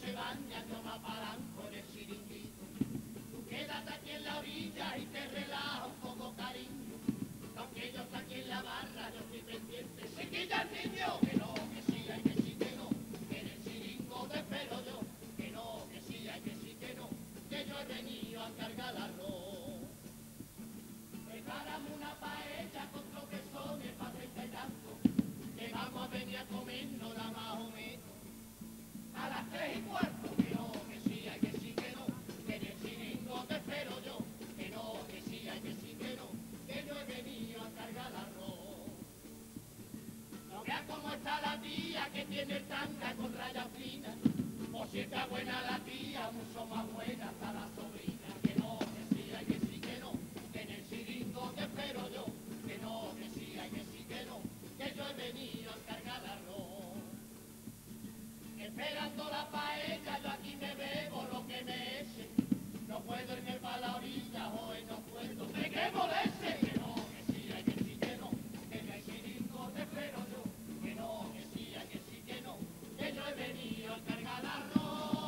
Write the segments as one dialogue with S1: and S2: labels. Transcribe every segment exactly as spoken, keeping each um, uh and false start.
S1: se bañan, yo me apalanco en el chiringuito. Tú quédate aquí en la orilla y te relaja un poco, cariño. Aunque yo esté aquí en la barra, yo estoy pendiente. ¡Chiquilla el niño! Que no, que sí, hay que sí, que no. Que en el chiringo te espero yo. Que no, que sí, hay que sí, que no. Que yo he venido a cargar arroz. Prepárame una paella con tropezones para treinta y tanto. Que vamos a venir a comernos la más o menos. A las tres y cuarto. Que no, que sí, hay que sí, que no. Que en el chiringo te espero yo. Que no, que sí, hay que sí, que no. Que yo he venido a cargar arroz. No veas cómo está la tía que tiene el tanga con rayas finas. O si está buena la tía, mucho más buena está la sobrina. Que no, que sí, hay que sí, que no. Que en el chiringo te espero yo. Que no, que sí, hay que sí, que no. Que yo he venido a cargar arroz. Esperando la paella, yo aquí me bebo lo que me eche. No puedo irme para la orilla, hoy no puedo. ¡Me que moleste! Que no, que sí, hay que sí, que no. Que en el chiringo te espero yo. Que no, que sí, hay que sí, que no. Que yo he venido a cargar arroz.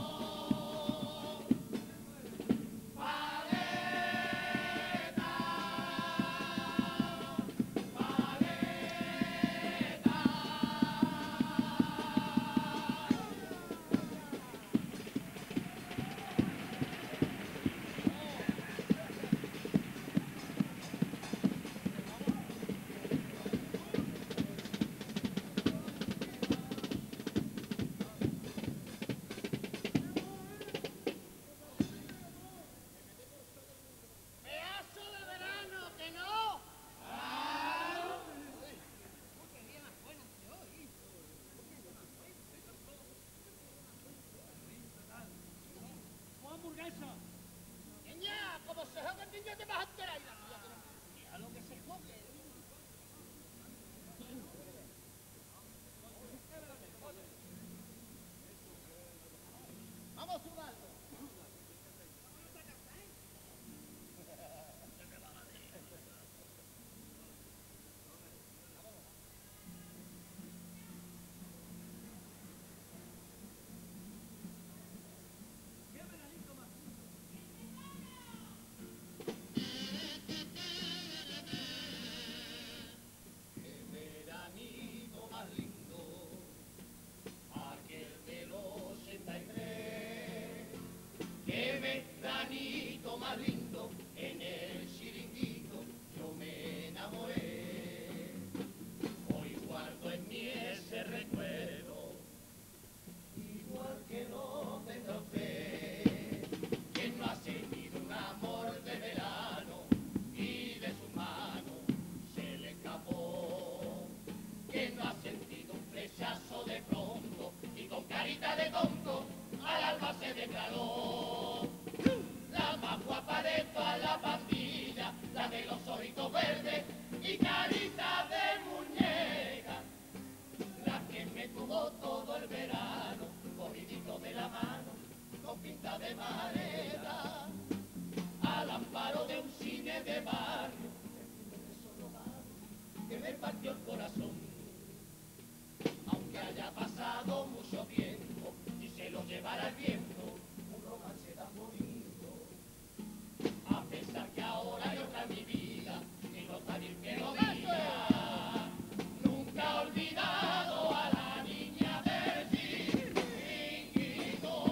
S1: Paleta, paleta. Pedazo de verano, que no.
S2: ¡Una hamburguesa!
S1: Niña, como se juega el niño te vas a enterar. Y la tía, mira lo que se juegue. Vamos a sudarlo. Qué veranito más lindo, aquel del ochenta y tres. Qué veranito más lindo, en el chiringuito yo me enamoré. Hoy guardo en mí ese recuerdo, igual que lo tendrá usted. Quien no ha sentido un amor de verano y de su mano se le escapó. Quien no ha sentido un flechazo de pronto y con carita de tonto al alma se declaró. La más guapa de toda la pandilla, la de los ojitos verdes y carita de muñeca, la que me tuvo todo el verano, cogidito de la mano, con pinta de madera, al amparo de un cine de barrio, de solo mano, que me partió el corazón. Aunque haya pasado mucho tiempo y se lo llevara el viento, un romance tan bonito. A pesar que ahora hay otra en mi vida, y no está bien que lo diga, nunca he olvidado a la niña del chiringuito.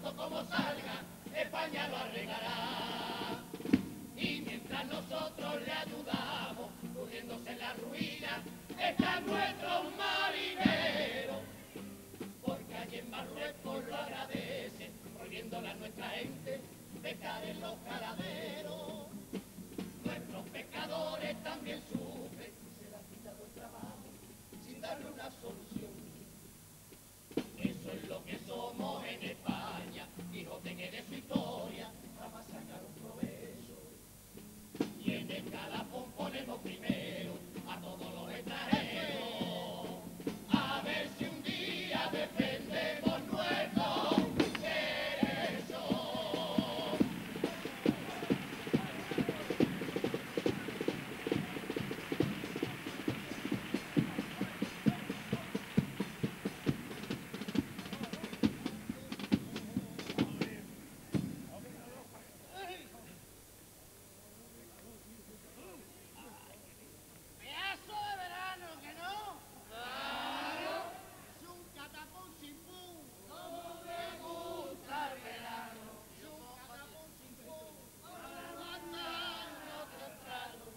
S1: esto como salga, España lo arreglará. Y mientras nosotros le ayudamos, hundiéndose en la ruina, están nuestros marineros. Porque allí en Marruecos lo agradecen, prohibiéndole a nuestra gente pescar en los caladeros. Nuestros pescadores también sufren, se les ha quitado el trabajo sin darle una solución. Eso es lo que somos en España, hijos de que de su historia jamás sacaron provecho. Y en el calafón ponemos primero a todos los extranjeros, a ver si un día defendemos nuestros derechos.
S2: Pedazo de verano, ¿que no?
S1: Claro,
S2: Es un catapum sin pum.
S1: como me gusta el verano,
S2: Es un catapum sin pum.
S1: mañana temprano.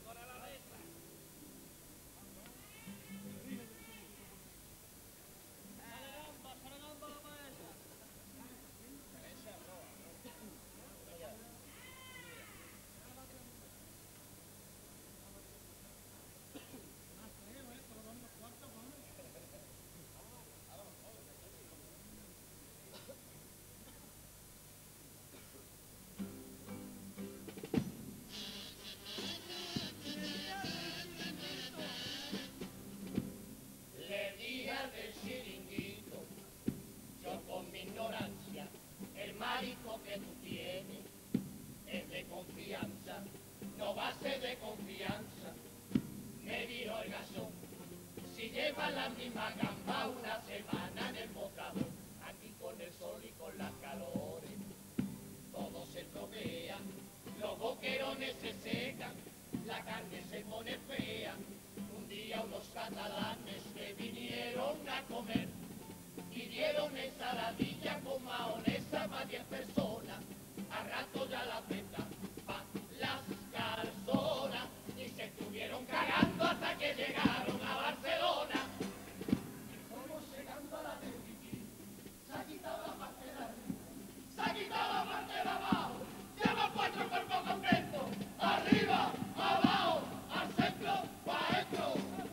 S1: Le dije al del chiringuito, yo con mi ignorancia, el marico que tú tienes es de confianza, no va a ser de confianza. Me dijo el gasón, si lleva la misma gamba una semana en el mostrador, aquí con el sol y con las calores, todo se tropea, los boquerones se secan, la carne se pone fea. Un día unos catalanes que vinieron a comer y dieron ensaladilla con mahonesa para diez personas, a rato ya la feta pa' las calzonas, y se estuvieron cagando hasta que llegaron a Barcelona. Fuimos llegando a la del Piquín, se ha quitado la parte de arriba, se ha quitado la parte de abajo, ya hemos puesto el cuerpo completo, arriba, abajo, al centro, pa' adentro.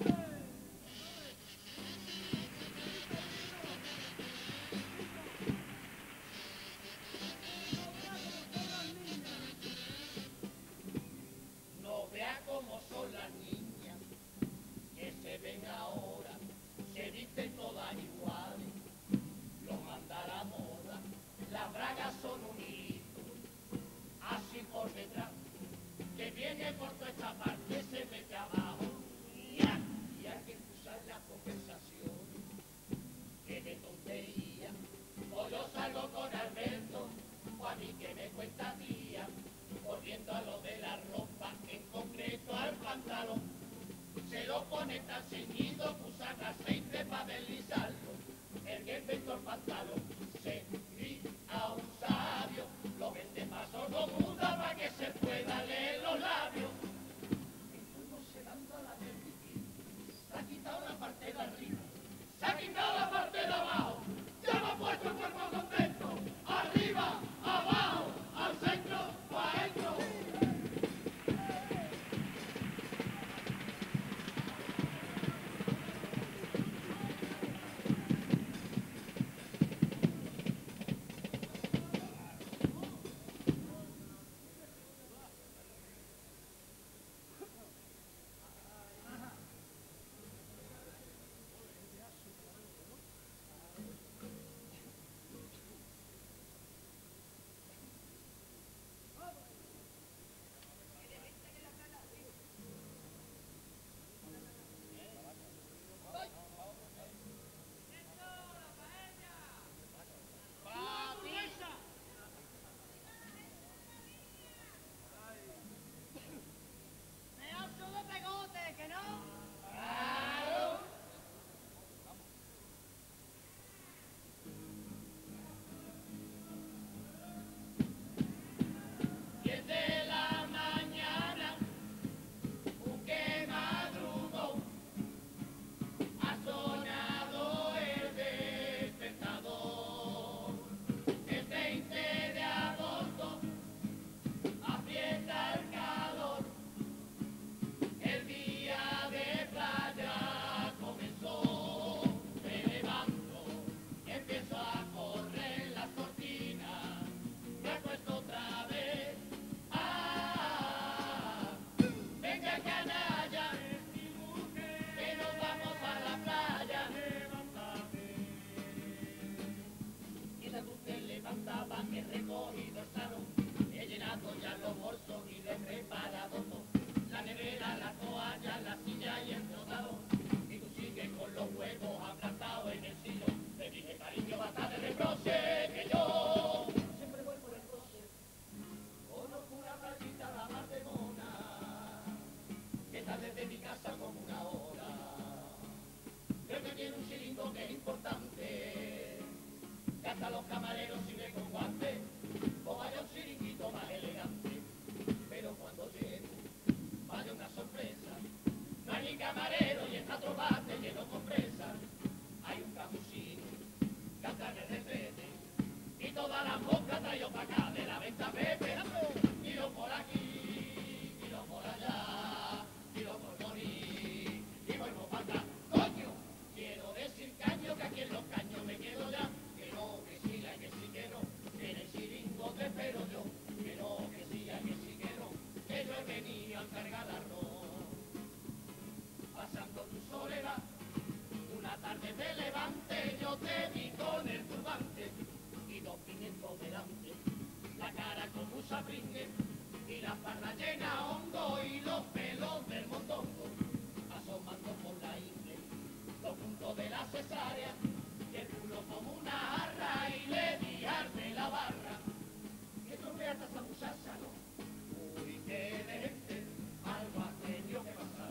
S1: No vea cómo son las niñas que se ven ahora, se visten todas iguales, lo manda la moda, las bragas son un hito, así por detrás, que viene por toda esta parte, se mete abajo, y aquí hay que excusar la conversación, que de tontería, o yo salgo con Alberto, o a mí que me cuenta tía, volviendo a lo de la ropa, en concreto al pantalón, se lo pone tan ceñido que usan aceite para deslizarlo, el que inventó el pantalón se grita a un sabio, lo vende para sordomuda para que se pueda leer los labios. Estamos llegando a la del Piquín, se ha quitado la parte de arriba, se ha quitado la parte de abajo, ya me ha puesto el cuerpo contento, arriba, abajo, al centro, pa' adentro. hasta los camareros siguen con guantes, o vaya un chiringuito más elegante. Pero cuando llego, vaya una sorpresa, no hay ni camarero y está otro bate lleno con presa. Hay un capuchino, canta en el retrete, y todas las moscas traigo pa' acá de la venta Pepe. Tiro por aquí, tiro por allá, tiro por morir, y vuelvo para atrás. ¡Coño! Quiero decir caño, que aquí en los caños me quedo ya. Que no, que siga, que sí, que no, que en el chiringo te espero yo. Que no, que siga, que sí, que no, que yo he venido a encargar arroz. Pasando tu soledad, una tarde de levante, yo te vi con el turbante y dos pimientos delante, la cara como un sapringue y la farra llena hondo y los pelos del mondongo asomando por la ingle, los puntos de la cesárea y el culo como una jarra y le di arde la barra. ¿Qué tropea esta muchacha, no? Uy, qué de gente, algo ha tenido que pasar.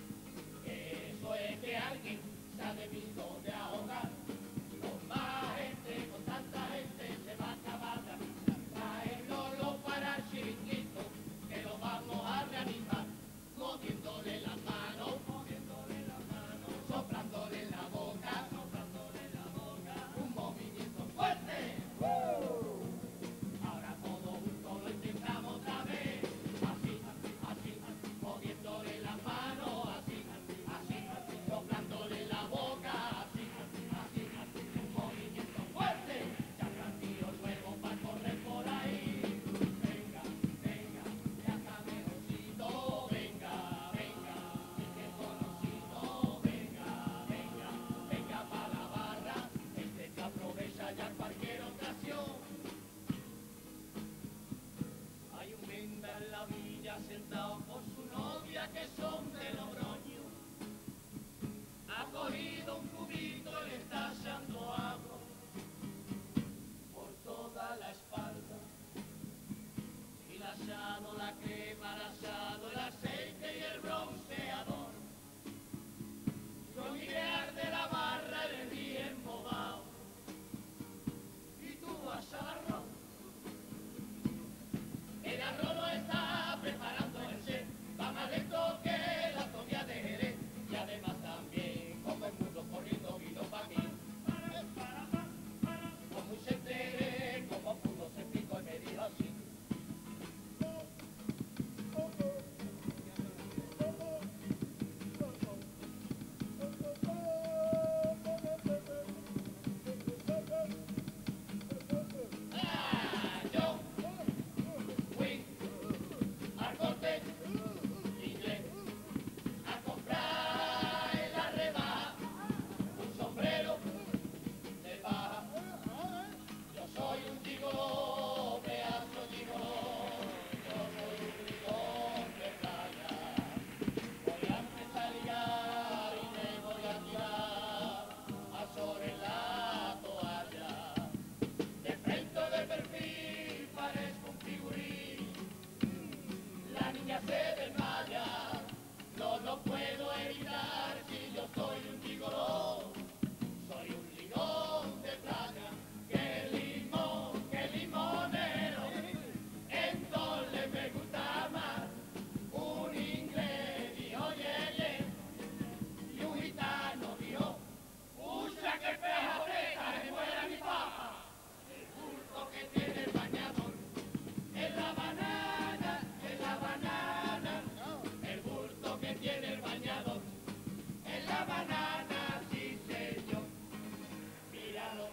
S1: Eso es que alguien se ha debido de ahogar. Con más gente, con tanta gente, se va a acabar la vida. Traéndolo para el chiringuito, que lo vamos a reanimar. Moviéndole las manos, moviéndole las manos, soplándole la boca, soplándole la boca. Un movimiento fuerte. ¡Uh! Ahora todos juntos lo intentamos otra vez. Así, así, moviéndole las manos, así, así, soplándole la boca, así, así, un movimiento fuerte. Ya tranquilo luego para correr por ahí. Venga, venga, ya está mejorcito. Venga, venga, que conocido. Venga, venga, venga para la barra. Este que aprovecha ya cualquier ocasión. Hay un venda en la villa sentado con su novia que son de Logroño. Ha cogido un cubito y le está echando agua por toda la espalda. Y le ha echado la crema, le ha echado el aceite y el bronceador. Yo miré de la barra y le vi embobado. Y tú vas al arroz. El arroz lo está preparando el chef, va más lento que la comida de Jerez. Y además también, como el mundo corriendo vino pa' mí. Como se entere, como pudo se picó y me dijo así. Ah, yo fui al corte inglés a comprar en la rebaja un sombrero de paja. Yo soy un gigoló, pedazo gigoló, yo soy un gigoló de playa. Voy a empezar a ligar y me voy a tirar a sobre la toalla. De frente o de perfil parezco un figurín, la niña se desmaya, no lo puedo evitar si yo soy un gigoló, soy un ligón de playa, que limón, que limonero, entonces me gusta más un inglés, dijo yeye, y un gitano dijo, pucha que peja preta, me muera mi papa. El bulto que tiene el bañador es la banana, es la banana. El bulto que tiene el bañador es la banana, sí señor. Míralo.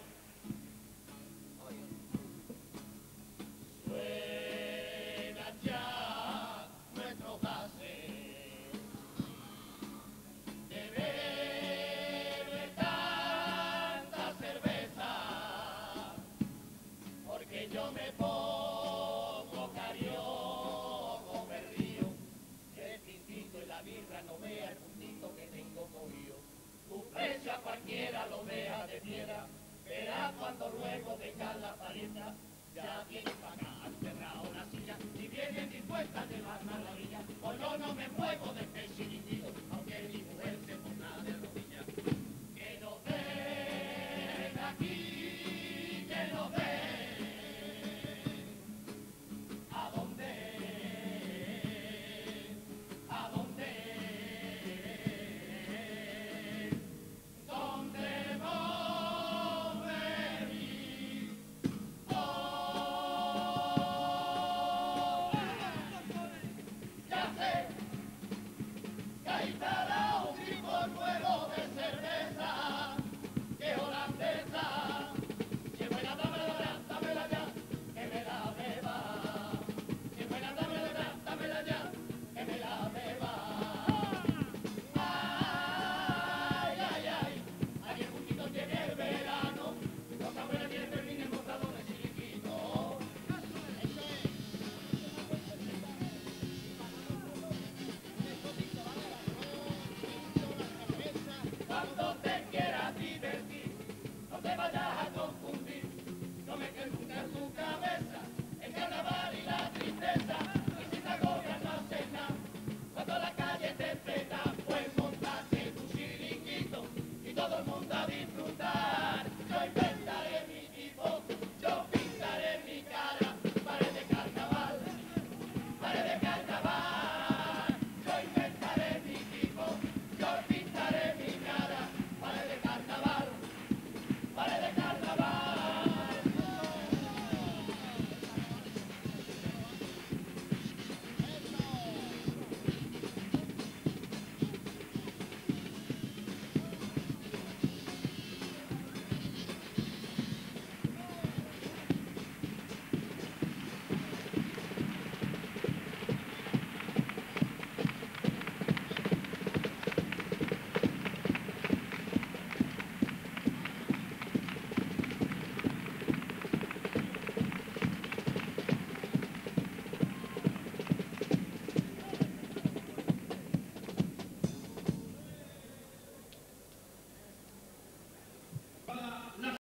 S1: Suena ya nuestro base. De beber tanta cerveza, porque yo me pongo carioco perdido. El tintito y la birra no vea el puntito que tengo cogido. Tu precio a cualquiera lo vea de fiera, verá cuando luego dejar la parienta. Ya vienen para acá, han cerrado la silla, y vienen dispuestas a llevarme a la orilla, o yo no me muevo de este